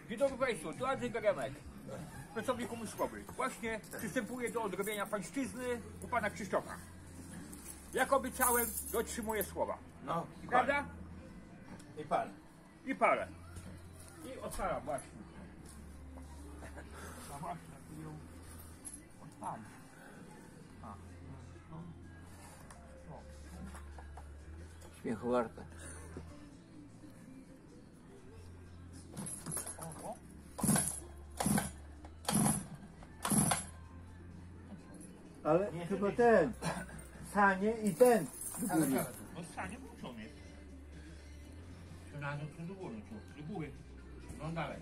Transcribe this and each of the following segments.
Dzień dobry Państwu, tu Andrzej Garemek, pracownik umysłowy. Właśnie przystępuję do odrobienia pańszczyzny u Pana Krzysztofa. Jak obiecałem, dotrzymuję słowa. No, Prawda? i palę. I palę. I otwaram właśnie. No właśnie, tu ją odpalić. Śmiechu warte. Ale chyba ten, sanie i ten. No stanie włączony jest. Przynajmniej to do góry, do góry. No dalej.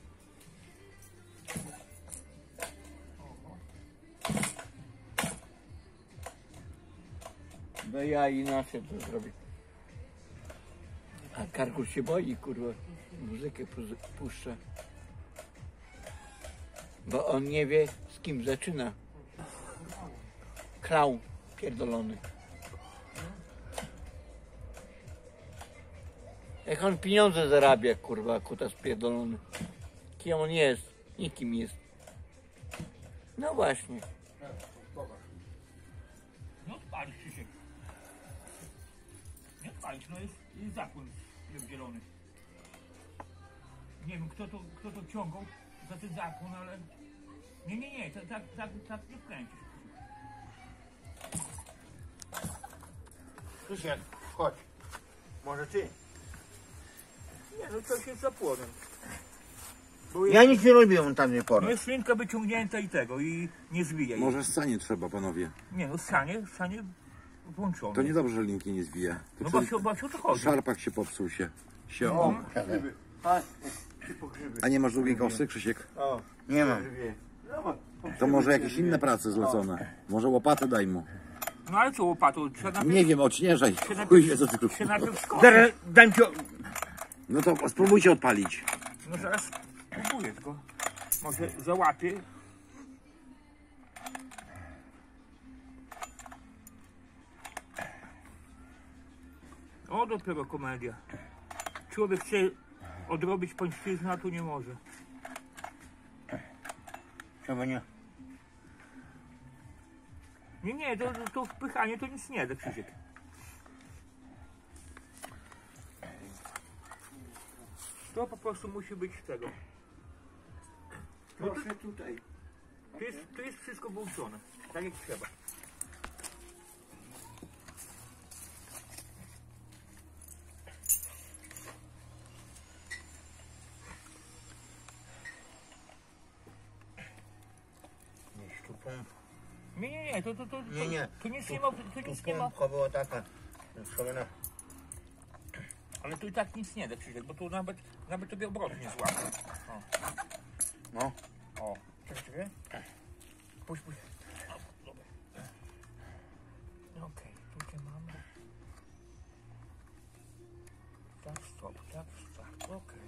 No ja inaczej to zrobię. A Karkusz się boi, kurwa, muzykę puszcza. Bo on nie wie, z kim zaczyna. Klaun pierdolony. Jak on pieniądze zarabia, kurwa, kutas pierdolony. Kim on jest? Nikim jest. No właśnie. Nie odpalisz, Krzysiek. Nie odpalisz, no jest zapłon zielony. Nie wiem, kto to ciągał za ten zapłon, ale... Nie, tak nie wkręcisz. Krzysiek, chodź. Może ty? Nie, no coś jest zapłonem. Ja nic nie robiłem tam nie No porę. jest szynka wyciągnięta i tego, i nie zwija jej. Może scenie trzeba, panowie. Nie no, sanie włączone. To niedobrze, że linki nie zwija. No właśnie o to chodzi. Szarpak się popsuł się. O, grzyby. A nie masz długiej kosy, Krzysiek? O, nie mam. To może jakieś inne prace zlecone. Może łopatę daj mu. No ale co łopatą? Trzeba Nie wiem, odśnieżaj. najpierw- Chuj wie, co ty tu... się najpierw skoczyć. Zaraz dam ci... No to spróbujcie odpalić. No zaraz spróbuję tylko. Może załapię. O, dopiero komedia. Człowiek chce odrobić pańszczyznę, a tu nie może. Trzeba nie... Nie, to wpychanie to nic nie da, Krzysiek. To po prostu musi być tego. Proszę tutaj. Tu jest wszystko włączone, tak jak trzeba. Gdzieś tu pompka. Nie, to Nie. tu nic nie ma, tu Tu nic nie ma. pompka była taka. Trzeba Ale tu i tak nic nie da, Krzysiek, bo tu nawet tobie obrotu nie złapie. O. No. O, czekaj. Puść. O, dobra. Okej, tu cię mamy. Tak, stop, okej.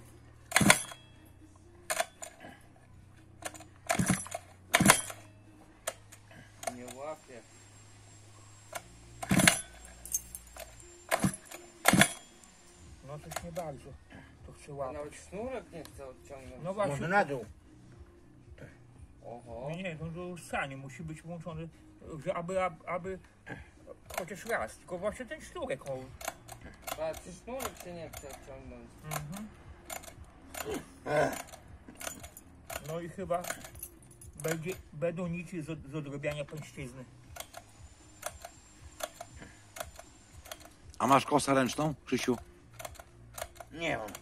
Nie łapie. No coś nie bardzo. To chcę łapać. Nawet sznurek nie chce odciągnąć. No Może właśnie. na dół. Oho. Nie, to sanie musi być włączony, że aby chociaż raz, tylko właśnie ten sznurek. O. Patrz, sznurek się nie chce odciągnąć. Mhm. No i chyba będą nici z odrobiania pańszczyzny. A masz kosę ręczną, Krzysiu? Nie mam.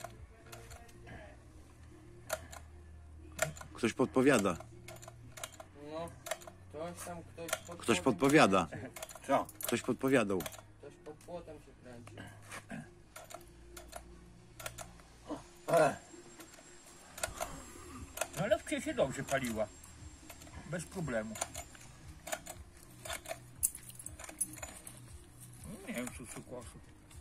Ktoś podpowiada. No, Ktoś podpowiada. Co? Ktoś podpowiadał. Ktoś pod płotem się kręci. No ale wcześniej się dobrze paliła. Bez problemu. No, nie wiem co cukosu.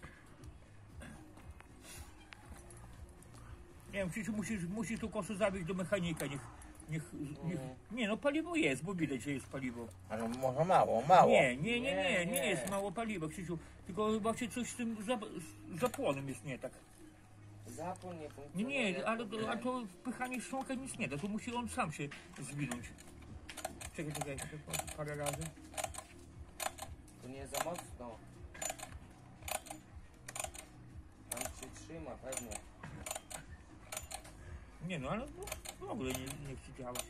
Nie wiem, czy musisz tu kosę zawieźć do mechanika, niech, nie no paliwo jest, bo widać, że jest paliwo. Ale może mało. Nie jest mało paliwa, Krzysiu, tylko właśnie coś z tym zapłonem jest nie tak. Zapłon nie funkcjonuje. Nie, ale to wpychanie sznurka nic nie da, to musi on sam się zwinąć. Czekaj, parę razy. To nie za mocno. Tam się trzyma pewnie. Nie no, ale w ogóle nie chce działać.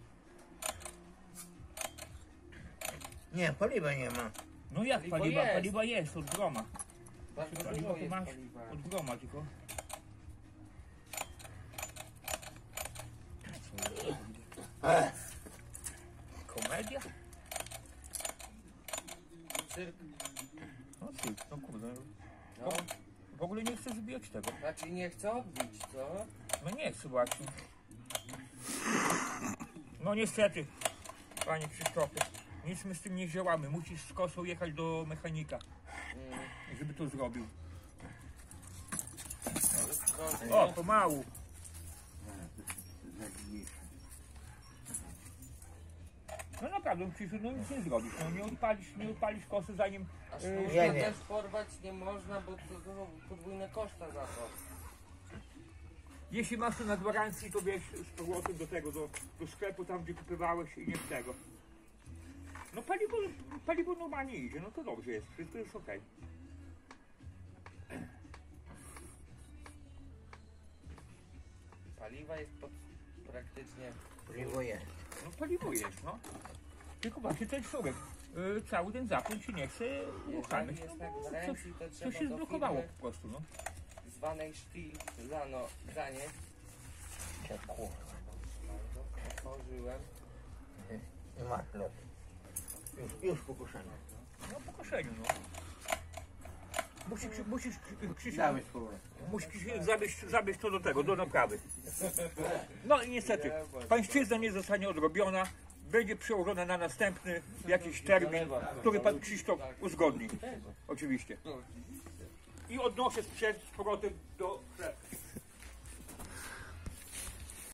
Nie, paliwa nie ma. No jak Paliwo paliwa? jest. Paliwa jest od groma. Bardzo Paliwo dużo to jest masz paliwa. od groma tylko. Komedia? Cyrk. No ty, no kurde. No, W ogóle nie chcę zbijać tego. raczej nie chcę odbić, co? No nie chcę właśnie. No niestety, panie Krzysztofie, nic my z tym nie działamy. Musisz z kosą jechać do mechanika, żeby to zrobił. O, pomału. No naprawdę, Krzysiu, no nic nie zrobisz. No, nie odpalisz kosy zanim... A nie, sznurka nie. też porwać nie można, bo to podwójne koszta za to. Jeśli masz to na gwarancji, to wiesz z powrotem do tego, do sklepu tam, gdzie kupywałeś i nie z tego. No paliwo normalnie idzie, no to dobrze jest, wszystko jest okej. Paliwa jest praktycznie... Paliwo jest. No paliwo jest, no. Tylko właśnie ten sznurek, cały ten zapłon się nie chce uruchamiać. jest No, na bo gwarancji, to coś trzeba się do zblokowało firmy po prostu, no. zwanej Sztil zanieść. Ja kurwa. Otworzyłem. Nie ma lot. Już pokuszony. No po koszeniu, no. Musisz Krzysiu, Dałeś powrót. musisz zabierz to do tego, do naprawy. No i niestety, pańszczyzna nie zostanie odrobiona, będzie przełożona na następny jakiś termin, który pan Krzysztof uzgodni. Oczywiście. I odnoszę sprzęt z powrotem do sklepu.